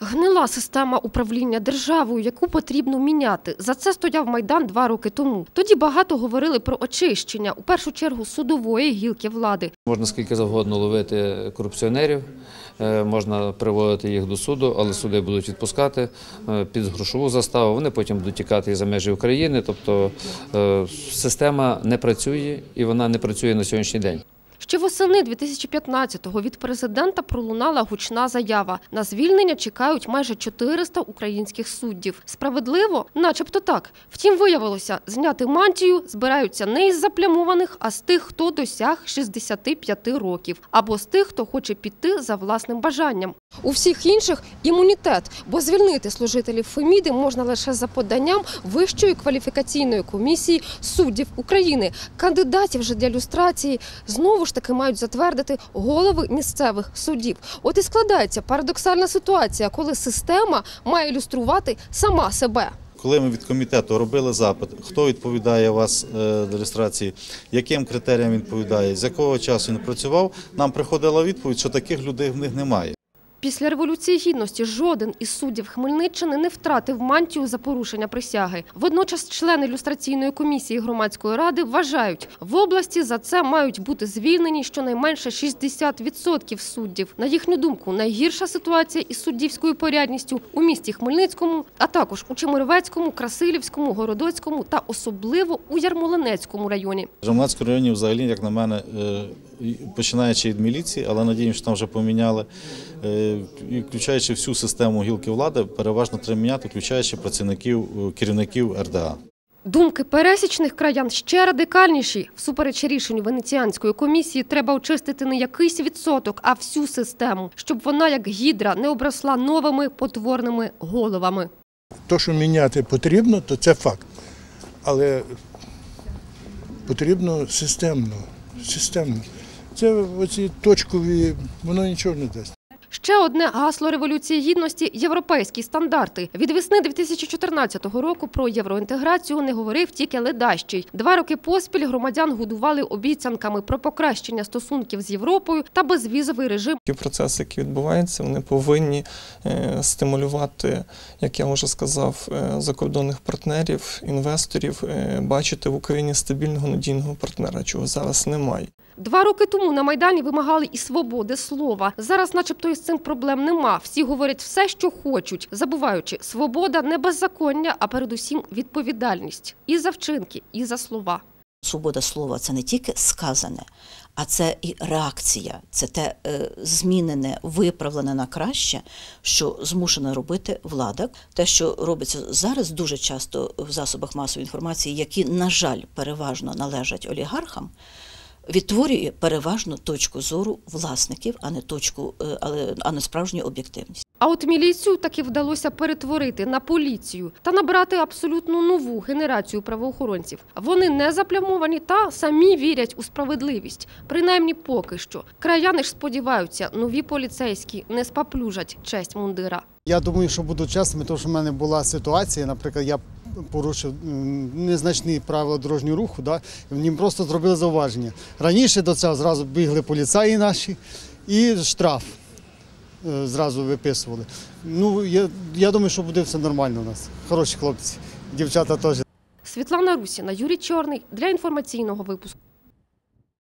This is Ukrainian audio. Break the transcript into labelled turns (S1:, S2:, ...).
S1: Гнила система управління державою, яку потрібно міняти. За це стояв Майдан 2 роки тому. Тоді багато говорили про очищення, у першу чергу судової гілки влади.
S2: Можна скільки завгодно ловити корупціонерів, можна приводити їх до суду, але суди будуть відпускати під грошову заставу, вони потім будуть тікати і за межі України. Тобто система не працює і вона не працює на сьогоднішній день.
S1: Ще восени 2015-го від президента пролунала гучна заява. На звільнення чекають майже 400 українських суддів. Справедливо? Начебто так. Втім, виявилося, зняти мантію збираються не із заплямованих, а з тих, хто досяг 65 років. Або з тих, хто хоче піти за власним бажанням. У всіх інших – імунітет, бо звільнити служителів Феміди можна лише за поданням Вищої кваліфікаційної комісії суддів України. Кандидатів же для люстрації знову ж таки мають затвердити голови місцевих судів. От і складається парадоксальна ситуація, коли система має люструвати сама себе.
S3: Коли ми від комітету робили запит, хто відповідає у вас до люстрації, яким критеріям він відповідає, з якого часу він працював, нам приходила відповідь, що таких людей в них немає.
S1: Після Революції Гідності жоден із суддів Хмельниччини не втратив мантію за порушення присяги. Водночас члени люстраційної комісії громадської ради вважають, в області за це мають бути звільнені щонайменше 60% суддів. На їхню думку, найгірша ситуація із суддівською порядністю у місті Хмельницькому, а також у Чемеровецькому, Красилівському, Городоцькому та особливо у Ярмолинецькому районі.
S3: В Ярмолинецькому районі взагалі, як на мене, починаючи від міліції, але надіємося, що там вже поміняли, включаючи всю систему гілки влади, переважно треба міняти, включаючи керівників РДА.
S1: Думки пересічних краян ще радикальніші. Всупереч рішенню Венеціанської комісії треба очистити не якийсь відсоток, а всю систему, щоб вона, як гідра, не обросла новими потворними головами.
S4: Те, що міняти потрібно, то це факт. Але потрібно системно. Це оці точкові, воно нічого не дасть.
S1: Ще одне гасло Революції Гідності – європейські стандарти. Від весни 2014 року про євроінтеграцію не говорив тільки ледащий. 2 роки поспіль громадян годували обіцянками про покращення стосунків з Європою та безвізовий режим.
S5: Ті процеси, які відбуваються, вони повинні стимулювати, як я вже сказав, закордонних партнерів, інвесторів, бачити в Україні стабільного, надійного партнера, чого зараз немає.
S1: 2 роки тому на Майдані вимагали і свободи слова. Зараз начебто із цим проблем нема. Всі говорять все, що хочуть, забуваючи, свобода не беззаконня, а передусім відповідальність. І за вчинки, і за слова.
S6: Свобода слова – це не тільки сказане, а це і реакція. Це те змінене, виправлене на краще, що змушена робити влада. Те, що робиться зараз дуже часто в засобах масової інформації, які, на жаль, переважно належать олігархам, відтворює переважно точку зору власників, а не справжню об'єктивність.
S1: А от міліцію таки вдалося перетворити на поліцію та набрати абсолютно нову генерацію правоохоронців. Вони не заплямовані та самі вірять у справедливість. Принаймні поки що. Краяни ж сподіваються, нові поліцейські не спаплюжать честь мундира.
S7: Я думаю, що буду чесними, тому що в мене була ситуація, наприклад, я порушив незначні правила дорожнього руху, мені просто зробили зауваження. Раніше до цього зразу бігли поліцаї наші і штраф зразу виписували. Ну, я думаю, що буде все нормально у нас. Хороші хлопці, дівчата теж.
S1: Світлана Русіна, Юрій Чорний для інформаційного випуску.